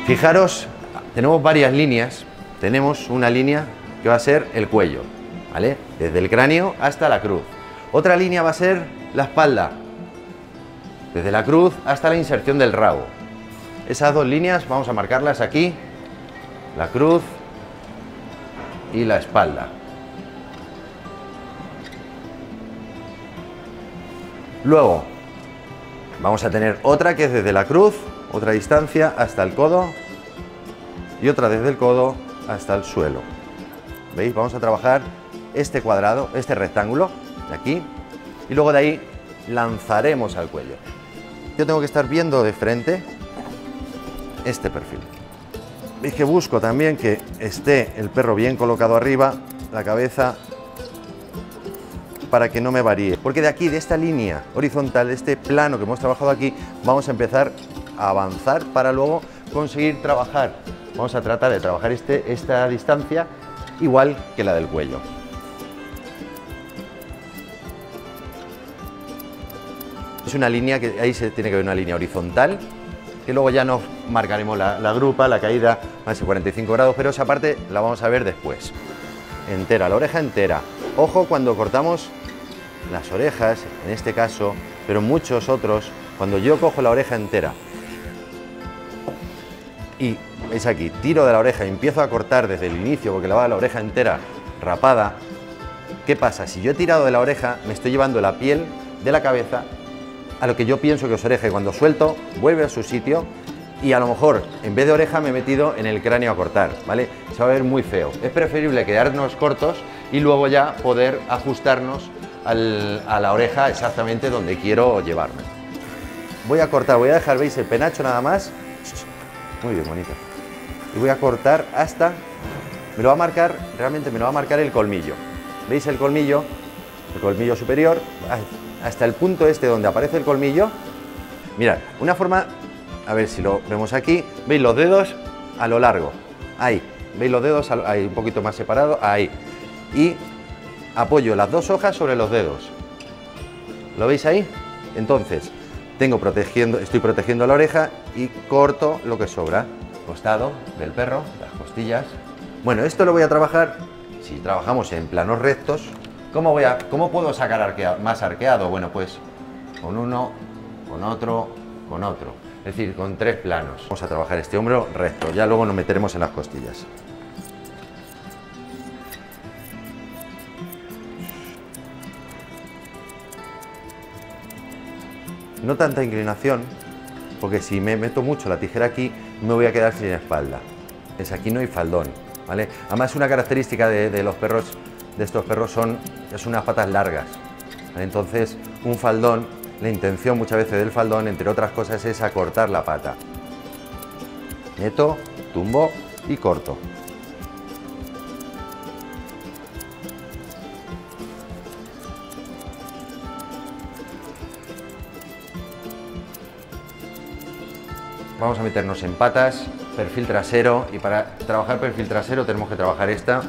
Fijaros, tenemos varias líneas. Tenemos una línea que va a ser el cuello, ¿vale? Desde el cráneo hasta la cruz. Otra línea va a ser la espalda, desde la cruz hasta la inserción del rabo. Esas dos líneas vamos a marcarlas aquí, la cruz y la espalda. Luego vamos a tener otra que es desde la cruz, otra distancia hasta el codo y otra desde el codo hasta el suelo. ¿Veis? Vamos a trabajar este cuadrado, este rectángulo de aquí, y luego de ahí lanzaremos al cuello. Yo tengo que estar viendo de frente este perfil. Veis que busco también que esté el perro bien colocado arriba, la cabeza, para que no me varíe. Porque de aquí, de esta línea horizontal, de este plano que hemos trabajado aquí, vamos a empezar a avanzar para luego conseguir trabajar. Vamos a tratar de trabajar esta distancia igual que la del cuello. Es una línea que ahí se tiene que ver una línea horizontal, que luego ya nos marcaremos la grupa, la caída más de 45 grados, pero esa parte la vamos a ver después. Entera, la oreja entera. Ojo cuando cortamos las orejas, en este caso, pero muchos otros, cuando yo cojo la oreja entera y veis aquí, tiro de la oreja y empiezo a cortar desde el inicio porque la va la oreja entera rapada, ¿qué pasa? Si yo he tirado de la oreja, me estoy llevando la piel de la cabeza a lo que yo pienso que es oreja, y cuando suelto vuelve a su sitio y a lo mejor en vez de oreja me he metido en el cráneo a cortar, ¿vale? Se va a ver muy feo. Es preferible quedarnos cortos y luego ya poder ajustarnos a la oreja exactamente donde quiero llevarme. Voy a cortar, voy a dejar, veis, el penacho nada más. Muy bien, bonito. Y voy a cortar hasta, me lo va a marcar, realmente me lo va a marcar el colmillo. ¿Veis el colmillo superior? Hasta el punto este donde aparece el colmillo. Mirad, una forma, a ver si lo vemos aquí, veis los dedos a lo largo, ahí, veis los dedos ahí, un poquito más separado, ahí, y apoyo las dos hojas sobre los dedos, ¿lo veis ahí? Entonces, estoy protegiendo la oreja y corto lo que sobra, costado del perro, las costillas. Bueno, esto lo voy a trabajar, si trabajamos en planos rectos. ¿Cómo puedo sacar más arqueado? Bueno, pues con uno, con otro, con otro. Es decir, con 3 planos. Vamos a trabajar este hombro recto, ya luego nos meteremos en las costillas. No tanta inclinación, porque si me meto mucho la tijera aquí, me voy a quedar sin espalda. Aquí no hay faldón, ¿vale? Además, una característica de los perros, de estos perros, es unas patas largas. Entonces, un faldón, la intención muchas veces del faldón, entre otras cosas, es acortar la pata. Meto, tumbo y corto. Vamos a meternos en patas, perfil trasero, y para trabajar perfil trasero tenemos que trabajar esta.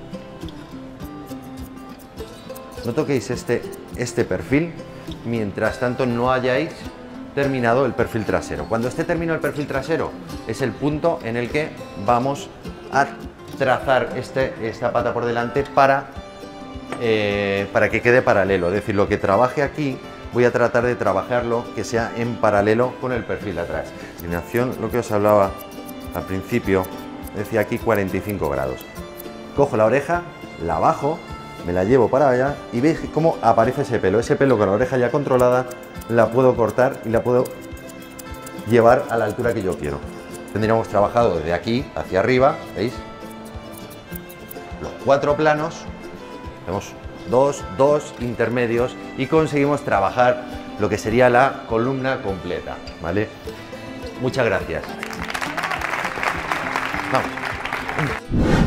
No toquéis este perfil mientras tanto no hayáis terminado el perfil trasero. Cuando esté terminado el perfil trasero es el punto en el que vamos a trazar esta pata por delante para que quede paralelo. Es decir, lo que trabaje aquí voy a tratar de trabajarlo que sea en paralelo con el perfil de atrás. Inclinación, lo que os hablaba al principio, decía aquí 45 grados. Cojo la oreja, la bajo, me la llevo para allá y veis cómo aparece ese pelo con la oreja ya controlada, la puedo cortar y la puedo llevar a la altura que yo quiero. Tendríamos trabajado desde aquí hacia arriba, ¿veis? Los 4 planos, tenemos dos intermedios y conseguimos trabajar lo que sería la columna completa, ¿vale? Muchas gracias. Vamos.